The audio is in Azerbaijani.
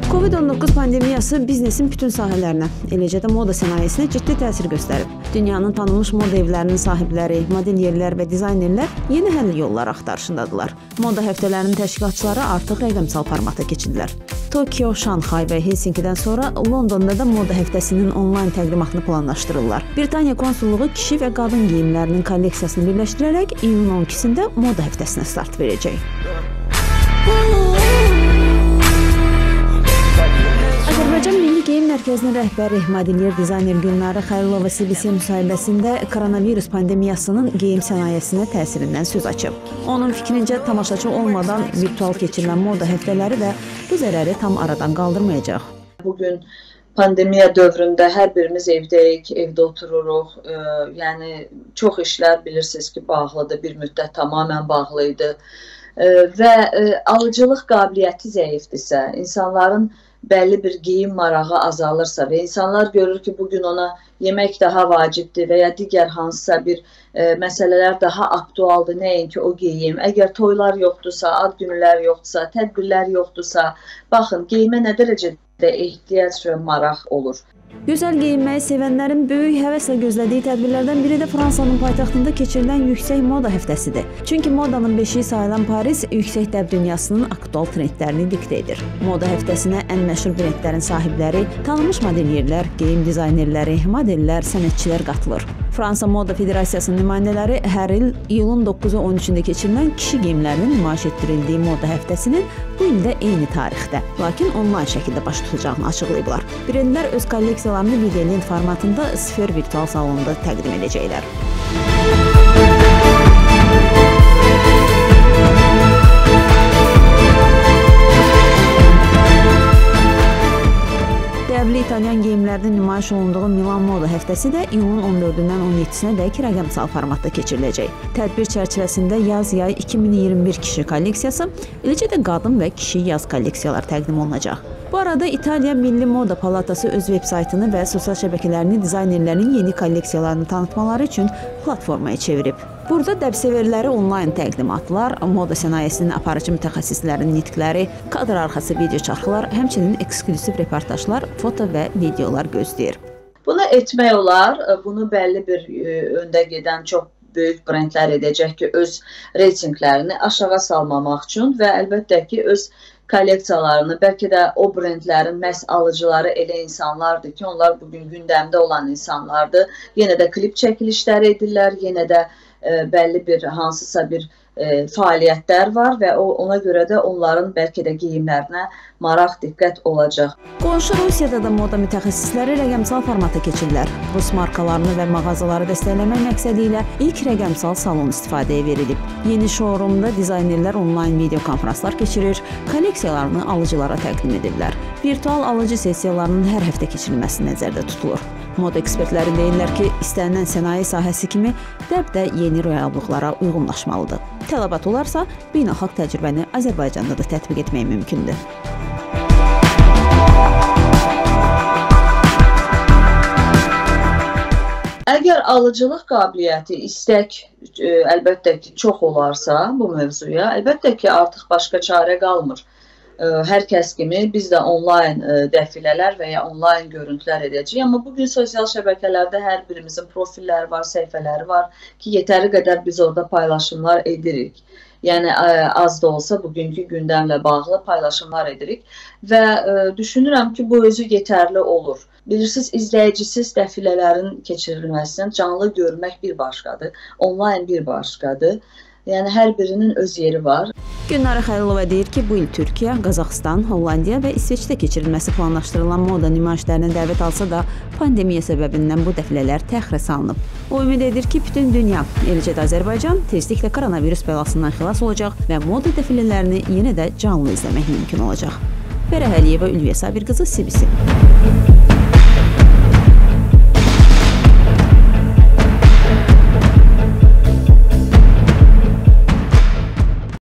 Covid-19 pandemiyası biznesin bütün sahələrinə, eləcə də moda sənayesinə ciddi təsir göstərib. Dünyanın tanınmış moda evlərinin sahibləri, modelyerlər və dizaynerlər yeni həll yolları axtarışındadılar. Moda həftələrinin təşkilatçıları artıq rəqəmsal formata keçidilər. Tokyo, Şanxay və Helsinkidən sonra Londonda da moda həftəsinin onlayn təqdimatını planlaşdırırlar. Britaniya konsulluğu kişi və qadın geyimlərinin kolleksiyasını birləşdirərək iyunun 12-sində moda həftəsinə start verəcək. Azərbaycan Milli Geyim Mərkəzinin rəhbəri, modelyer dizayner Gülnarə Xəlilova CBC müsahibəsində koronavirus pandemiyasının geyim sənayesinə təsirindən söz açıb. Onun fikrincə, tamaşaçı olmadan virtual keçirilən moda həftələri də bu zərəri tam aradan qaldırmayacaq. Bugün pandemiya dövründə hər birimiz evdəyik, evdə otururuq. Yəni çox işlər bilirsiniz ki, bağlıdır, bir müddət tamamilə bağlı idi. Və alıcılıq qabiliyyəti zəifdirsə, insanların bəlli bir geyim marağı azalırsa və insanlar görür ki, bugün ona yemək daha vacibdir və ya digər hansısa bir məsələlər daha aktualdır, nəinki o geyim. Əgər toylar yoxdursa, ad günlər yoxdursa, tədbirlər yoxdursa, baxın, geyimə nə dərəcədə ehtiyac və maraq olur. Gözəl geyinməyi sevənlərin böyük həvəslə gözlədiyi tədbirlərdən biri də Fransanın paytaxtında keçirilən yüksək moda həftəsidir. Çünki modanın beşiği sayılan Paris yüksək dəb dünyasının aktual trendlərini diktə edir. Moda həftəsinə ən məşhur brendlərin sahibləri, tanınmış modelyerlər, geyim dizaynerləri, modellər, sənətçilər qatılır. Fransa Moda Federasiyasının nümayəndələri hər il iyulun 9-u 13-də keçirilən kişi geyimlərinin nümayiş etdirildiyi moda həftəsinin bu ildə eyni tarixdə, lakin onlayn şəkildə baş tutacağını açıqlayıblar. Brendlər öz kolleksiyalarını video-lent formatında Sfer virtual salonunda təqdim edəcəklər. Dəyərli İtalyan geyimlərinin nümayiş olunduğu Milan Moda həftəsi də iyunun 14-dən 17-sinə dək rəqəmsal formatda keçiriləcək. Tədbir çərçivəsində yaz-yay 2021 kişi kolleksiyası, eləcə də qadın və kişi yaz kolleksiyalar təqdim olunacaq. Bu arada İtaliya Milli Moda Palatası öz veb-saytını və sosial şəbəkələrini dizaynerlərin yeni kolleksiyalarını tanıtmaları üçün platformaya çevirib. Burada dəbsevərləri onlayn təqdimatlar, moda sənayesinin aparıcı mütəxəssislərinin nitqləri, kadr arxası video çarxlar, həmçinin ekskluziv reportajlar, foto və videolar gözləyir. Bunu etmək olar, bunu bəlli bir öndə gedən çox böyük brendlər edəcək ki, öz reytinqlərini aşağı salmamaq üçün və əlbəttə ki, öz kolleksiyalarını, bəlkə də o brendlərin məhz alıcıları elə insanlardır ki, onlar bugün gündəmdə olan insanlardır. Yenə də klip çəkilişləri edirlər, yenə də bəlli bir hansısa bir fəaliyyətlər var və ona görə də onların bəlkə də geyimlərinə maraq, diqqət olacaq. Qonşu Rusiyada da moda mütəxəssisləri rəqəmsal formata keçirlər. Rus markalarını və mağazaları dəstəkləmək məqsədi ilə ilk rəqəmsal salon istifadəyə verilib. Yeni showroomda dizaynerlər onlayn video konferanslar keçirir, kolleksiyalarını alıcılara təqdim edirlər. Virtual alıcı sessiyalarının hər həftə keçirilməsi nəzərdə tutulur. Moda ekspertləri deyirlər ki, istənilən sənaye sahəsi kimi dəb də yeni reallıqlara uyğunlaşmalıdır. Tələbat olarsa, beynəlxalq təcrübəni Azərbaycanda da tətbiq etmək mümkündür. Əgər alıcılıq qabiliyyəti, istək əlbəttə ki, çox olarsa bu mövzuya, əlbəttə ki, artıq başqa çarə qalmır. Hər kəs kimi biz də onlayn dəfilələr və ya onlayn görüntülər edəcəyik. Amma bugün sosial şəbəkələrdə hər birimizin profilləri var, səhifələri var ki, yetəri qədər biz orada paylaşımlar edirik. Yəni, az da olsa bugünkü gündəmlə bağlı paylaşımlar edirik və düşünürəm ki, bu özü yetərli olur. Bilirsiniz, izləyicisiz dəfilələrin keçirilməsindən canlı görmək bir başqadır, onlayn bir başqadır. Yəni, hər birinin öz yeri var. Gülnarə Xəlilova deyir ki, bu il Türkiyə, Qazaxıstan, Hollandiya və İsveçdə keçirilməsi planlaşdırılan moda nümayişlərinə dəvət alsa da pandemiya səbəbindən bu dəfilələr təxirə salınıb. O ümid edir ki, bütün dünya, eləcə də Azərbaycan tezliklə koronavirus bəlasından xilas olacaq və moda dəfilələrini yenə də canlı izləmək mümkün olacaq. Fərəh Əliyeva, Ülviyə Sabir qızı, CBC.